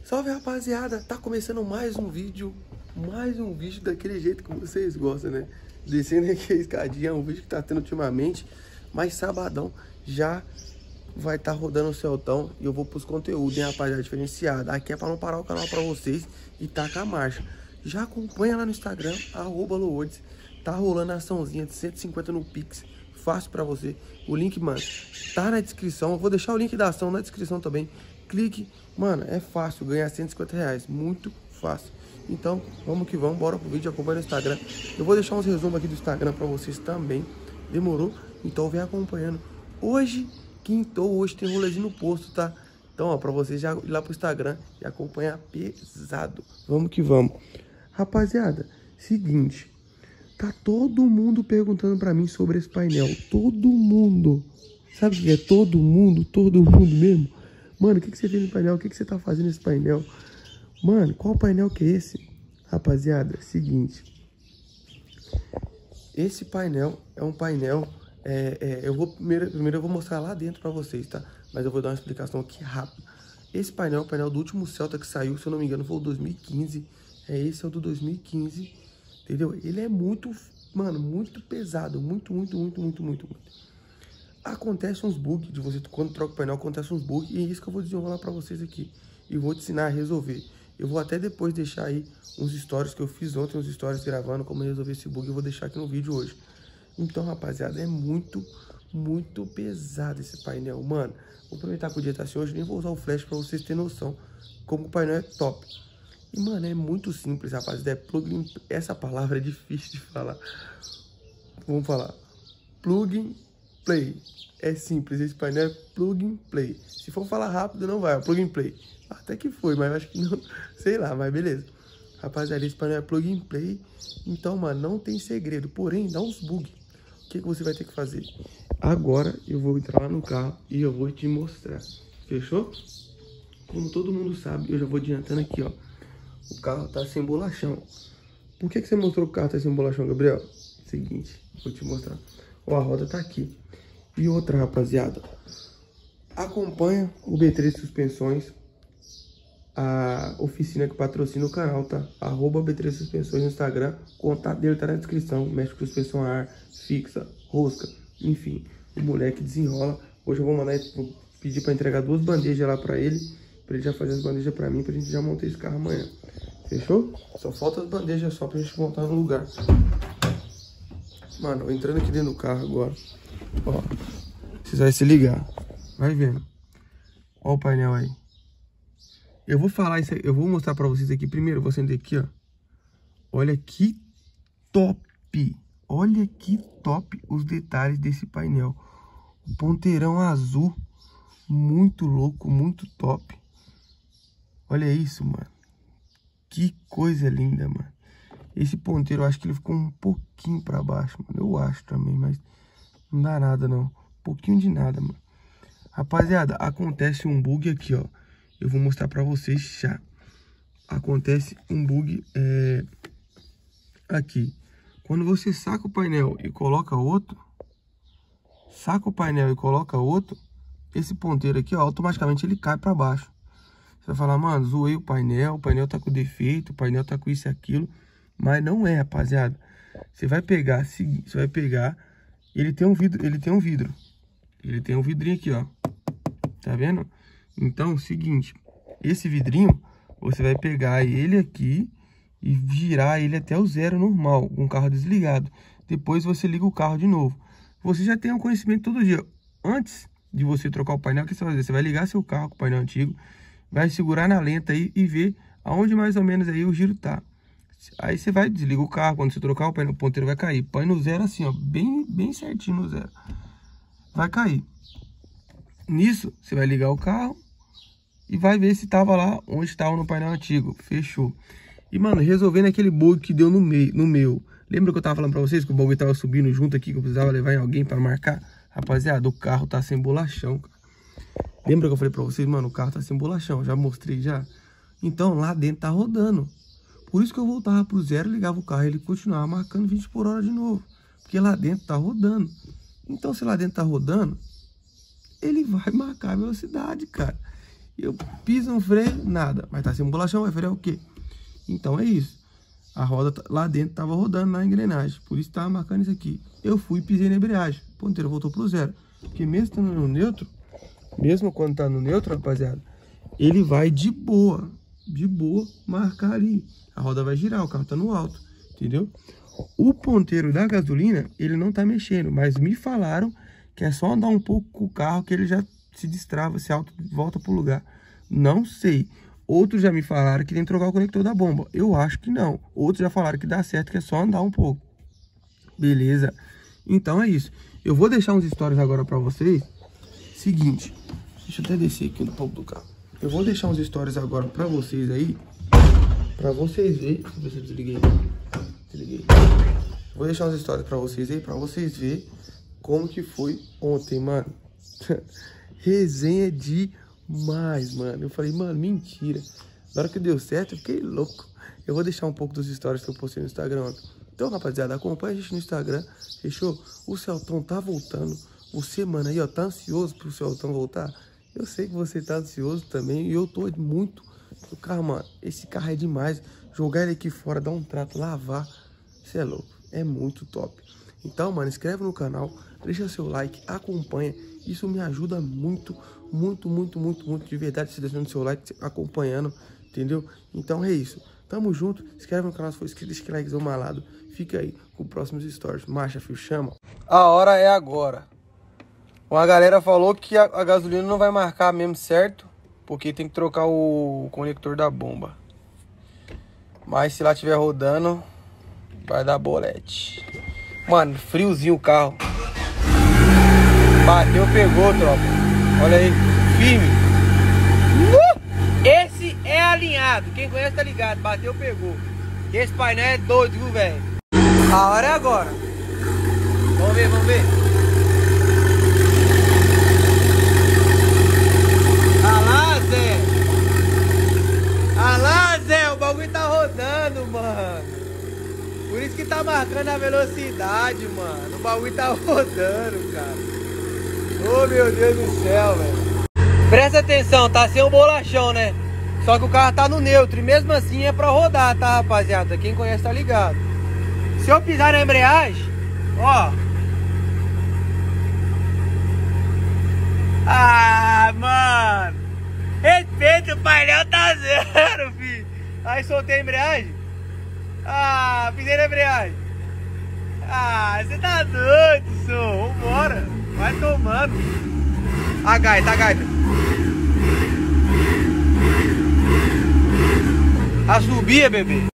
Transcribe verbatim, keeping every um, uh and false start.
Salve, rapaziada, tá começando mais um vídeo, mais um vídeo daquele jeito que vocês gostam, né? Descendo aqui a escadinha, é um vídeo que tá tendo ultimamente, mas sabadão já vai estar tá rodando o Celtão e eu vou pros conteúdos, hein, rapaziada, diferenciado. Aqui é pra não parar o canal pra vocês e tacar a marcha. Já acompanha lá no Instagram, arroba Lourdes, tá rolando a açãozinha de cento e cinquenta no Pix, fácil pra você. O link, mano, tá na descrição, eu vou deixar o link da ação na descrição também. Clique, mano, é fácil ganhar cento e cinquenta reais, muito fácil. Então, vamos que vamos, bora pro vídeo, acompanha no Instagram. Eu vou deixar uns resumos aqui do Instagram pra vocês também, demorou? Então vem acompanhando. Hoje, quintou, hoje tem rolezinho no posto, tá? Então, ó, pra vocês já ir lá pro Instagram e acompanhar pesado. Vamos que vamos. Rapaziada, seguinte, tá todo mundo perguntando pra mim sobre esse painel, todo mundo. Sabe o que é todo mundo, todo mundo mesmo? Mano, o que, que você fez no painel? O que, que você tá fazendo nesse painel? Mano, qual painel que é esse? Rapaziada, seguinte. Esse painel é um painel... É, é, eu vou primeiro, primeiro eu vou mostrar lá dentro pra vocês, tá? Mas eu vou dar uma explicação aqui rápido. Esse painel é o painel do último Celta que saiu, se eu não me engano, foi o dois mil e quinze. É, esse é o do dois mil e quinze, entendeu? Ele é muito, mano, muito pesado. Muito, muito, muito, muito, muito, muito. Acontece uns bugs de você, quando troca o painel, acontece uns bugs, e é isso que eu vou desenrolar pra vocês aqui. E vou te ensinar a resolver. Eu vou até depois deixar aí uns stories que eu fiz ontem, uns stories gravando como resolver esse bug, eu vou deixar aqui no vídeo hoje. Então, rapaziada, é muito, muito pesado esse painel, mano. Vou aproveitar que o dia tá assim hoje, nem vou usar o flash pra vocês terem noção como o painel é top. E, mano, é muito simples, rapaziada, é plugin, essa palavra é difícil de falar. Vamos falar, plugin play. É simples, esse painel é plug and play. Se for falar rápido, não vai, é plug and play. Até que foi, mas eu acho que não, sei lá, mas beleza. Rapaziada, esse painel é plug and play. Então, mano, não tem segredo. Porém, dá uns bugs. O que, que você vai ter que fazer? Agora eu vou entrar lá no carro e eu vou te mostrar. Fechou? Como todo mundo sabe, eu já vou adiantando aqui, ó. O carro tá sem bolachão. Por que, que você mostrou que o carro tá sem bolachão, Gabriel? Seguinte, vou te mostrar. Ó, a roda tá aqui. E outra, rapaziada, acompanha o B três Suspensões, a oficina que patrocina o canal, tá? Arroba B três Suspensões no Instagram, o contato dele tá na descrição, mexe com suspensão a ar, fixa, rosca, enfim, o moleque desenrola. Hoje eu vou mandar, vou pedir pra entregar duas bandejas lá pra ele, pra ele já fazer as bandejas pra mim, pra gente já montar esse carro amanhã, fechou? Só falta as bandejas só pra gente montar no lugar. Mano, entrando aqui dentro do carro agora. Ó, vocês vão se ligar. Vai vendo. Ó o painel aí. Eu vou falar isso aí, eu vou mostrar pra vocês aqui primeiro. Eu vou acender aqui, ó. Olha que top. Olha que top os detalhes desse painel. O ponteirão azul. Muito louco, muito top. Olha isso, mano. Que coisa linda, mano. Esse ponteiro, eu acho que ele ficou um pouquinho pra baixo, mano. Eu acho também, mas não dá nada, não. Um pouquinho de nada, mano. Rapaziada, acontece um bug aqui, ó. Eu vou mostrar pra vocês já. Acontece um bug é... aqui. Quando você saca o painel e coloca outro, saca o painel e coloca outro, esse ponteiro aqui, ó, automaticamente ele cai pra baixo. Você vai falar, mano, zoei o painel, o painel tá com defeito, o painel tá com isso e aquilo. Mas não é, rapaziada. Você vai pegar, você vai pegar, ele tem um vidro, ele tem um vidro. Ele tem um vidrinho aqui, ó. Tá vendo? Então, seguinte, esse vidrinho, você vai pegar ele aqui e girar ele até o zero normal, com o carro desligado. Depois você liga o carro de novo. Você já tem um conhecimento todo dia. Antes de você trocar o painel, o que você vai fazer? Você vai ligar seu carro com o painel antigo, vai segurar na lenta aí e ver aonde mais ou menos aí o giro tá. Aí você vai, desliga o carro, quando você trocar o painel, o ponteiro vai cair. Põe no zero assim, ó, bem, bem certinho no zero. Vai cair. Nisso, você vai ligar o carro e vai ver se tava lá onde estava no painel antigo. Fechou. E, mano, resolvendo aquele bug que deu no, meio, no meu. Lembra que eu tava falando pra vocês que o bug tava subindo junto aqui, que eu precisava levar em alguém pra marcar? Rapaziada, o carro tá sem bolachão, cara. Lembra que eu falei pra vocês, mano, o carro tá sem bolachão. Já mostrei já. Então, lá dentro tá rodando. Por isso que eu voltava pro zero, ligava o carro e ele continuava marcando vinte por hora de novo. Porque lá dentro tá rodando. Então, se lá dentro tá rodando, ele vai marcar a velocidade, cara. Eu piso no freio, nada. Mas tá sem bolachão, vai frear o quê? Então é isso. A roda lá dentro tava rodando na engrenagem. Por isso tava marcando isso aqui. Eu fui e pisei na embreagem. O ponteiro voltou pro zero. Porque mesmo estando no neutro, mesmo quando tá no neutro, rapaziada, ele vai de boa. De boa marcar ali. A roda vai girar, o carro tá no alto. Entendeu? O ponteiro da gasolina, ele não tá mexendo. Mas me falaram que é só andar um pouco com o carro que ele já se destrava, se auto volta pro lugar. Não sei. Outros já me falaram que tem que trocar o conector da bomba. Eu acho que não. Outros já falaram que dá certo, que é só andar um pouco. Beleza? Então é isso. Eu vou deixar uns stories agora pra vocês. Seguinte. Deixa eu até descer aqui um pouco do carro. Eu vou deixar uns stories agora pra vocês aí. Pra vocês verem. Deixa eu ver se eu desliguei. Desliguei. Vou deixar uns stories pra vocês aí. Pra vocês verem como que foi ontem, mano. Resenha demais, mano. Eu falei, mano, mentira. Na hora que deu certo, eu fiquei louco. Eu vou deixar um pouco dos stories que eu postei no Instagram ontem. Então, rapaziada, acompanha a gente no Instagram. Fechou? O Celton tá voltando. Você, mano, aí, ó, tá ansioso pro Celton voltar? Eu sei que você tá ansioso também. E eu tô muito. O carro, mano, esse carro é demais. Jogar ele aqui fora, dar um trato, lavar. Você é louco. É muito top. Então, mano, inscreve no canal. Deixa seu like, acompanha. Isso me ajuda muito, muito, muito, muito, muito. De verdade, se deixando seu like, acompanhando. Entendeu? Então é isso. Tamo junto. Se inscreve no canal se for inscrito, deixa aquele likezão malado. Fica aí com os próximos stories. Marcha, filho, chama. A hora é agora. Uma galera falou que a, a gasolina não vai marcar mesmo certo, porque tem que trocar o conector da bomba. Mas se lá estiver rodando, vai dar bolete. Mano, friozinho o carro. Bateu, pegou, tropa. Olha aí, firme. Uh! Esse é alinhado. Quem conhece tá ligado. Bateu, pegou. Esse painel é doido, viu, velho? A hora é agora. Vamos ver, vamos ver. Ah lá, Zé. Ah lá, Zé. O bagulho tá rodando, mano. Por isso que tá marcando a velocidade, mano. O bagulho tá rodando, cara. Oh, meu Deus do céu, velho. Presta atenção, tá sem o bolachão, né? Só que o carro tá no neutro. E mesmo assim é pra rodar, tá, rapaziada? Quem conhece tá ligado. Se eu pisar na embreagem, ó. Ah, mano. Respeita, o painel tá zero, filho. Aí soltei a embreagem. Ah, pisei na embreagem. Ah, você tá doido, senhor. Vambora. Vai tomando. A gaita, a gaita. A subia, bebê.